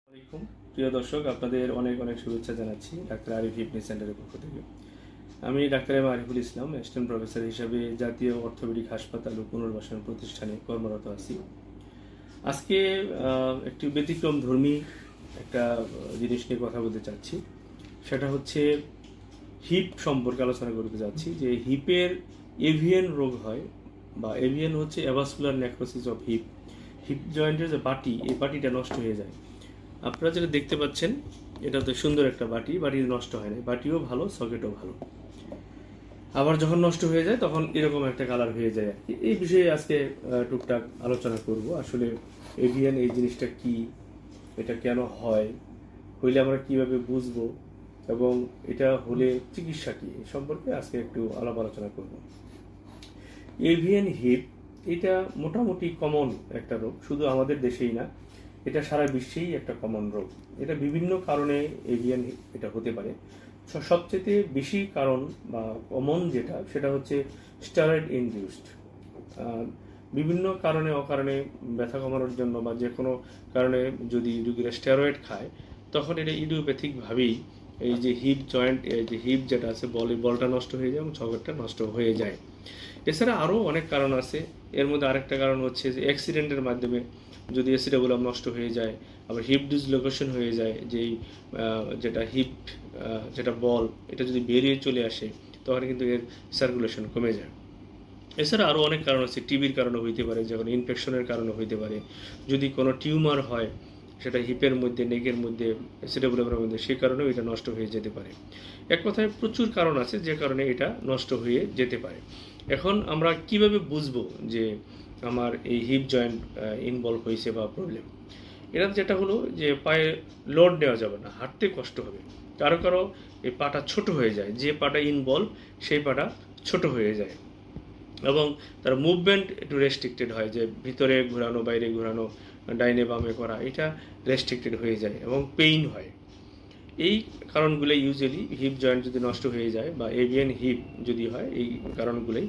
আলাইকুম প্রিয় দর্শক, আপনাদের অনেক অনেক শুভেচ্ছা জানাচ্ছি ডাক্তার আরিফ ফিটনেস সেন্টারের পক্ষ থেকে। আমি doctor Ariful Islam, assistant professor হিসেবে জাতীয় অর্থোপেডিক হাসপাতাল ও পুনর্বাসন প্রতিষ্ঠানে কর্মরত আছি। আজকে একটি ব্যতিক্রম ধর্মী একটা জিনিস নিয়ে কথা বলতে চাচ্ছি। সেটা হচ্ছে হিপ সম্পর্কে আলোচনা করতে যাচ্ছি। যে হিপের এভিএন রোগ হয়, বা এভিএন হচ্ছে avascular necrosis of hip. Hip জয়েন্টের যে বাটি, এই বাটিটা নষ্ট হয়ে যায়। আপনারা যেটা দেখতে পাচ্ছেন, এটা তো সুন্দর একটা বাটি নষ্ট হয় না, বাটিও ভালো, সকেটও ভালো। আবার যখন নষ্ট হয়ে যায় তখন এরকম একটা কালার হয়ে যায়। এই বিষয়ে আজকে টুকটাক আলোচনা করব। আসলে এভিএন এই জিনিসটা কি, এটা কেন হয়, হইলে আমরা কিভাবে বুঝবো, এবং এটা হলে চিকিৎসা কি, এই সম্পর্কে আজকে একটু আলাপ আলোচনা করব। এভিএন হিপ এটা মোটামুটি কমন একটা রোগ, শুধু আমাদের দেশেই না, এটা সারা বিশ্বেই একটা কমন রোগ। এটা বিভিন্ন কারণে এভিয়ান এটা হতে পারে। সবচেয়ে বেশি কারণ বা কমন যেটা, সেটা হচ্ছে স্টেরয়েড ইনডিউসড। বিভিন্ন কারণে অকারণে ব্যথা কমানোর জন্য বা যে কোনো কারণে যদি রোগীরা স্টেরয়েড খায়, তখন এটা ইডিওপ্যাথিকভাবেই এই যে হিপ জয়েন্ট, এই যে হিপ যেটা আছে, বলটা নষ্ট হয়ে যায় এবং সকেটটা নষ্ট হয়ে যায়। এছাড়া আরও অনেক কারণ আছে। এর মধ্যে আরেকটা কারণ হচ্ছে যে অ্যাক্সিডেন্টের মাধ্যমে যদি অ্যাসিডাবুলাম নষ্ট হয়ে যায়, আবার হিপ ডিসলোকেশন হয়ে যায়, যেই যেটা হিপ যেটা বল, এটা যদি বেরিয়ে চলে আসে, তখন কিন্তু এর সার্কুলেশন কমে যায়। এছাড়া আরও অনেক কারণ আছে। টিবির কারণে হইতে পারে, যখন ইনফেকশনের কারণে হইতে পারে, যদি কোনো টিউমার হয় সেটা হিপের মধ্যে, নেকের মধ্যে, অ্যাসিডাবুলামের মধ্যে, সেই কারণেও এটা নষ্ট হয়ে যেতে পারে। এক কথায় প্রচুর কারণ আছে যে কারণে এটা নষ্ট হয়ে যেতে পারে। এখন আমরা কিভাবে বুঝবো যে আমার এই হিপ জয়েন্ট ইনভলভ হয়েছে বা প্রবলেম? এটা যেটা হলো যে পায়ে লোড নেওয়া যাবে না, হাঁটতে কষ্ট হবে। কারো কারো এই পাটা ছোট হয়ে যায়, যে পাটা ইনভলভ সেই পাটা ছোট হয়ে যায়, এবং তার মুভমেন্ট একটু রেস্ট্রিক্টেড হয়, যে ভিতরে ঘোরানো, বাইরে ঘোরানো, ডাইনে বামে করা, এটা রেস্ট্রিক্টেড হয়ে যায় এবং পেইন হয়। এই কারণগুলো ইউজুয়ালি হিপ জয়েন্ট যদি নষ্ট হয়ে যায় বা এভিয়ান হিপ যদি হয়, এই কারণগুলোই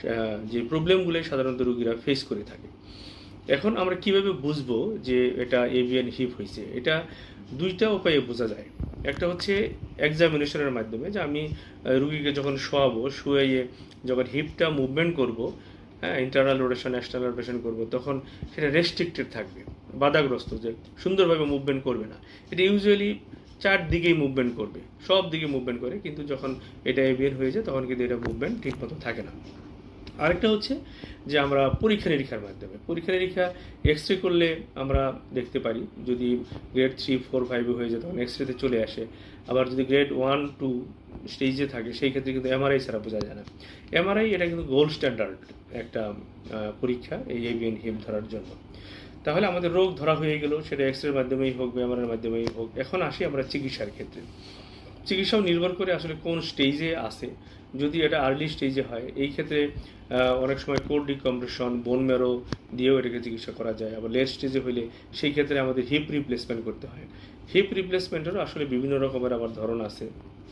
যে প্রবলেমগুলোই সাধারণত রোগীরা ফেস করে থাকে। এখন আমরা কিভাবে বুঝবো যে এটা এভিয়ান হিপ হয়েছে? এটা দুইটা উপায়ে বোঝা যায়। একটা হচ্ছে এক্সামিনেশনের মাধ্যমে, যে আমি রুগীকে যখন শোয়াবো, শুয়ে যখন হিপটা মুভমেন্ট করব, হ্যাঁ, ইন্টারনাল রোটেশন এক্সটার্নাল রোটেশন করব, তখন সেটা রেস্ট্রিক্টেড থাকবে, বাধাগ্রস্ত, যে সুন্দরভাবে মুভমেন্ট করবে না। এটা ইউজুয়ালি চারদিকেই মুভমেন্ট করবে, সব দিকে মুভমেন্ট করে, কিন্তু যখন এটা এভিয়ান হয়ে যায় তখন কিন্তু এটা মুভমেন্ট ঠিকমতো থাকে না। আরেকটা হচ্ছে যে আমরা পরীক্ষা নিরীক্ষার মাধ্যমে, পরীক্ষা নিরীক্ষা এক্স রে করলে আমরা দেখতে পারি। যদি গ্রেড 3, 4, 5 হয়ে যায় তখন এক্স রেতে চলে আসে। আবার যদি গ্রেড 1, 2 স্টেজে থাকে, সেই ক্ষেত্রে কিন্তু এমআরআই ছাড়া বোঝা যায় না। এমআরআই এটা কিন্তু গোল্ড স্ট্যান্ডার্ড একটা পরীক্ষা এই এভিয়ান হিপ ধরার জন্য। তাহলে আমাদের রোগ ধরা হয়ে গেল, সেটা এক্স রের মাধ্যমেই হোক বা এমআরআইয়ের মাধ্যমেই হোক। এখন আসি আমরা চিকিৎসার ক্ষেত্রে। চিকিৎসাও নির্ভর করে আসলে কোন স্টেজে আসে। যদি এটা আর্লি স্টেজে হয়, এই ক্ষেত্রে অনেক সময় কোর ডিকম্প্রেশন, বোন ম্যারো দিয়েও এটাকে চিকিৎসা করা যায়। আবার লেট স্টেজে হইলে সেই ক্ষেত্রে আমাদের হিপ রিপ্লেসমেন্ট করতে হয়। হিপ রিপ্লেসমেন্টেরও আসলে বিভিন্ন রকমের আবার ধরন আছে।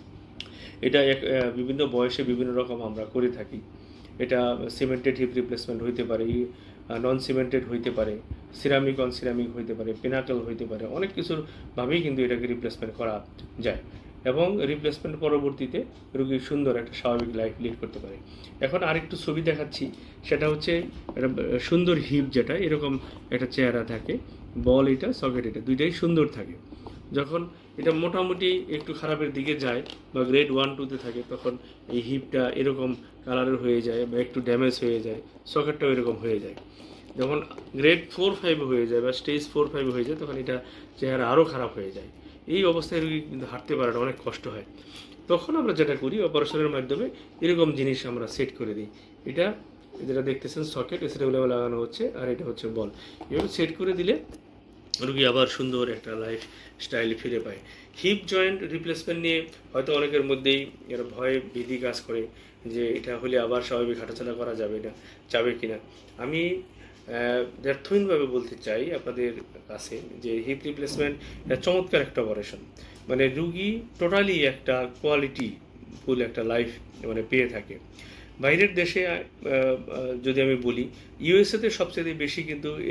এটা বিভিন্ন বয়সে বিভিন্ন রকম আমরা করে থাকি। এটা সিমেন্টেড হিপ রিপ্লেসমেন্ট হইতে পারে, নন সিমেন্টেড হইতে পারে, সিরামিক অন সিরামিক হইতে পারে, পিনাকল হইতে পারে, অনেক কিছুর ভাবেই কিন্তু এটাকে রিপ্লেসমেন্ট করা যায়, এবং রিপ্লেসমেন্ট পরবর্তীতে রোগী সুন্দর একটা স্বাভাবিক লাইফ লিড করতে পারে। এখন আরেকটু ছবি দেখাচ্ছি। সেটা হচ্ছে একটা সুন্দর হিপ, যেটা এরকম একটা চেহারা থাকে, বল এটা, সকেট এটা, দুইটাই সুন্দর থাকে। যখন এটা মোটামুটি একটু খারাপের দিকে যায় বা গ্রেড 1, 2-তে থাকে, তখন এই হিপটা এরকম কালারের হয়ে যায় বা একটু ড্যামেজ হয়ে যায়, সকেটটাও এরকম হয়ে যায়। যখন গ্রেড 4, 5 হয়ে যায় বা স্টেজ 4, 5 হয়ে যায়, তখন এটা চেহারা আরও খারাপ হয়ে যায়। এই অবস্থায় রোগী কিন্তু হাঁটতে পারাটা অনেক কষ্ট হয়। তখন আমরা যেটা করি, অপারেশনের মাধ্যমে এরকম জিনিস আমরা সেট করে দিই। এটা যেটা দেখতেছেন সকেট, এসিটা লাগানো হচ্ছে, আর এটা হচ্ছে বল। এভাবে সেট করে দিলে রুগী আবার সুন্দর একটা লাইফ স্টাইল ফিরে পায়। হিপ জয়েন্ট রিপ্লেসমেন্ট নিয়ে হয়তো অনেকের মধ্যেই এর ভয় ভীতি কাজ করে, যে এটা হলে আবার স্বাভাবিক হাঁটাচলা করা যাবে কিনা। আমি ব্যর্থহীনভাবে বলতে চাই আপনাদের কাছে যে হিপ রিপ্লেসমেন্ট এটা চমৎকার একটা অপারেশন। মানে রুগী টোটালি একটা কোয়ালিটি ফুল একটা লাইফ মানে পেয়ে থাকে। বাইরের দেশে যদি আমি বলি, ইউএসএতে সবচেয়ে বেশি কিন্তু এই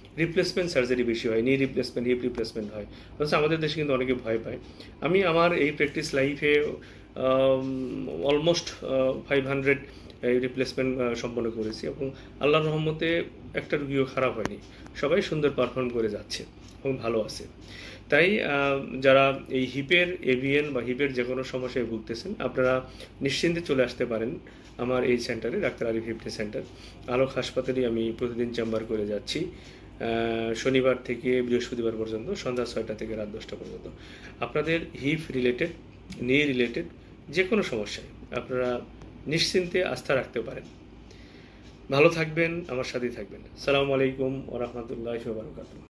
রিপ্লেসমেন্ট সার্জারি বেশি হয়, নি রিপ্লেসমেন্ট, হিপ রিপ্লেসমেন্ট হয়। অথচ আমাদের দেশে কিন্তু অনেকে ভয় পায়। আমি আমার এই প্র্যাকটিস লাইফে অলমোস্ট 500 রিপ্লেসমেন্ট সম্পন্ন করেছি এবং আল্লাহর রহমতে একটা রুগীও খারাপ হয়নি, সবাই সুন্দর পারফর্ম করে যাচ্ছে এবং ভালো আছে। তাই যারা এই হিপের এভিএন বা হিপের যে কোনো সমস্যায় ভুগতেছেন, আপনারা নিশ্চিন্তে চলে আসতে পারেন আমার এই সেন্টারে, doctor Arif fitness centre. Alok হাসপাতালে আমি প্রতিদিন চেম্বার করে যাচ্ছি, শনিবার থেকে বৃহস্পতিবার পর্যন্ত সন্ধ্যা 6টা থেকে রাত 10টা পর্যন্ত। আপনাদের হিপ রিলেটেড, নি রিলেটেড যে কোনো সমস্যায় আপনারা নিশ্চিন্তে আস্থা রাখতে পারেন। ভালো থাকবেন, আমার সাথেই থাকবেন। আসসালামু আলাইকুম ওয়া রাহমাতুল্লাহি ওয়া বারাকাতুহু।